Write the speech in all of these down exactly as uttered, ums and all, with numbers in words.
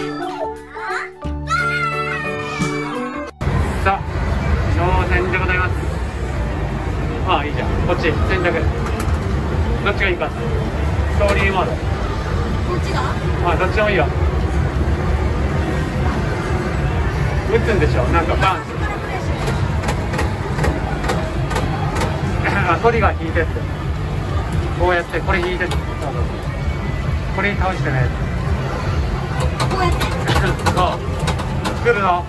さあ、乗船でございます。ああ、いいじゃん。こっち、選択。どっちがいいか。ストーリーモード。 こっちが？ ああ、どっちでもいいよ。打つんでしょ、なんかバンって。あ、トリガー引いてって。こうやって、これ引いてって。これに倒してね。 こうやって。 そう。作るの。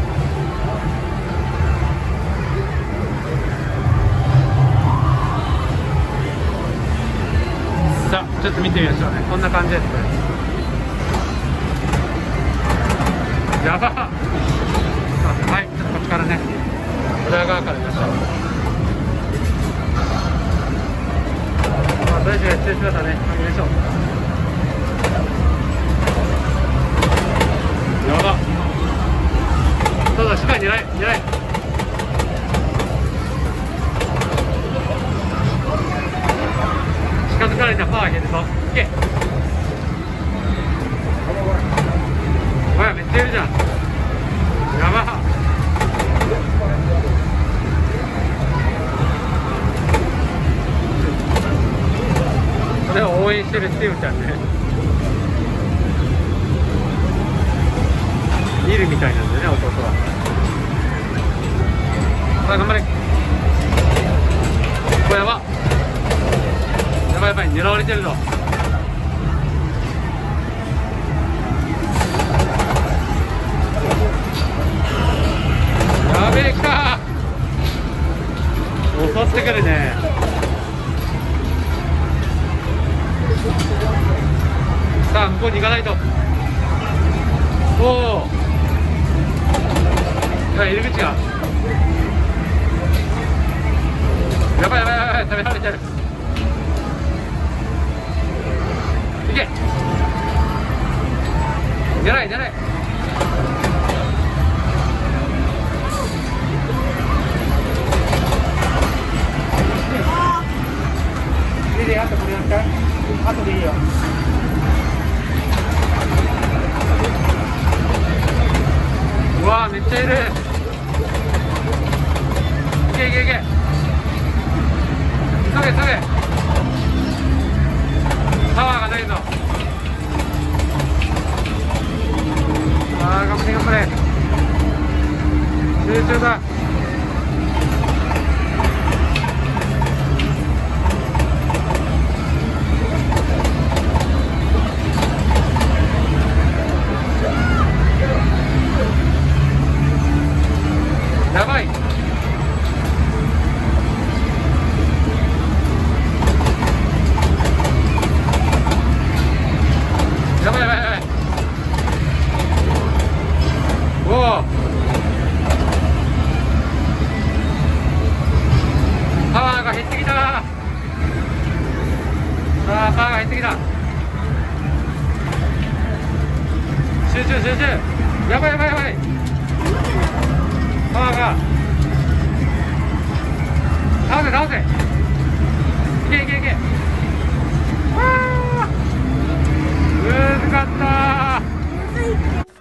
さあ、ちょっと見てみましょうね。こんな感じですね。やばっ。はい、ちょっとこっちからね。裏側から見ましょう。まあ、とりあえずやってる姿ね、見ましょう。やばっ。そうだ、しっかり狙い、狙い。近づかれたらパワー減るぞ。いけ。ほら、めっちゃいるじゃん。やばっ。これを応援してるスティーブちゃんね。いるみたいなんだよね、弟は。さあ、頑張れ。これやばっ。やばいやばい、狙われてるぞ。やべえ、来たー。襲ってくるね。さあ、向こうに行かないと。おお、入り口がやばいやばいやばい、食べられてる。いけ、狙い狙い。いいで、あとこれやった。あとでいいよ。うわー、めっちゃいる。いけいけいけ、急げ急げ。パワーがないぞ。あー、頑張れ頑張れ。集中だ。やばい。やばいやばいやばい。おお、パワーが減ってきた。さあ、パワーが減ってきた。集中集中。やばいやばいやばい。パワーが倒せ倒せ。いけいけいけ。あー、難かったー。